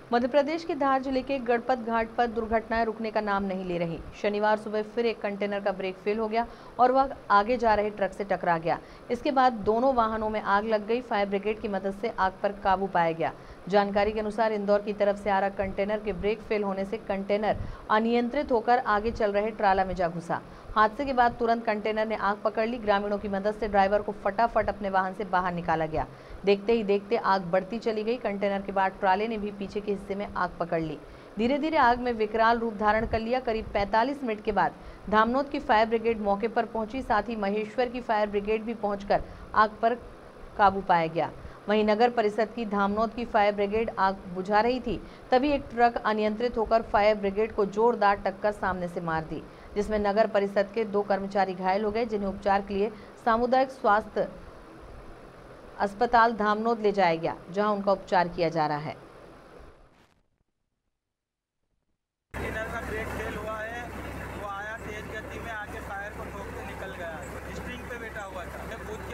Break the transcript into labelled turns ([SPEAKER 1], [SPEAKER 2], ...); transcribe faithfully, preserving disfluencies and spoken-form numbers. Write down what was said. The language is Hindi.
[SPEAKER 1] मध्य प्रदेश के धार जिले के गणपत घाट पर दुर्घटनाएं रुकने का नाम नहीं ले रही। शनिवार सुबह फिर एक कंटेनर का ब्रेक फेल हो गया और वह आगे जा रहे ट्रक से टकरा गया। इसके बाद दोनों वाहनों में आग लग गई। फायर ब्रिगेड की मदद से आग पर काबू पाया गया। जानकारी के अनुसार इंदौर की तरफ से आ रहा कंटेनर के ब्रेक फेल होने से कंटेनर अनियंत्रित होकर आगे चल रहे ट्राला में जा घुसा। हादसे के बाद तुरंत कंटेनर ने आग पकड़ ली। ग्रामीणों की मदद से ड्राइवर को फटाफट अपने वाहन से बाहर निकाला गया। देखते ही देखते आग बढ़ती चली गई। कंटेनर के बाद ट्राले ने भी पीछे के हिस्से में आग पकड़ ली। धीरे धीरे आग में विकराल रूप धारण कर लिया। करीब पैंतालीस मिनट के बाद धामनोद की फायर ब्रिगेड मौके पर पहुंची। साथ ही महेश्वर की फायर ब्रिगेड भी पहुंचकर आग पर काबू पाया गया। वहीं नगर परिषद की धामनोद की फायर ब्रिगेड आग बुझा रही थी, तभी एक ट्रक अनियंत्रित होकर फायर ब्रिगेड को जोरदार टक्कर सामने से मार दी, जिसमें नगर परिषद के दो कर्मचारी घायल हो गए, जिन्हें उपचार के लिए सामुदायिक स्वास्थ्य अस्पताल धामनोद ले जाया गया, जहां उनका उपचार किया जा रहा है।
[SPEAKER 2] कंटेनर का ब्रेक फेल हुआ है। वो आया तेज गति में आके टायर को ठोक के निकल गया। स्प्रिंग पे बैठा हुआ था।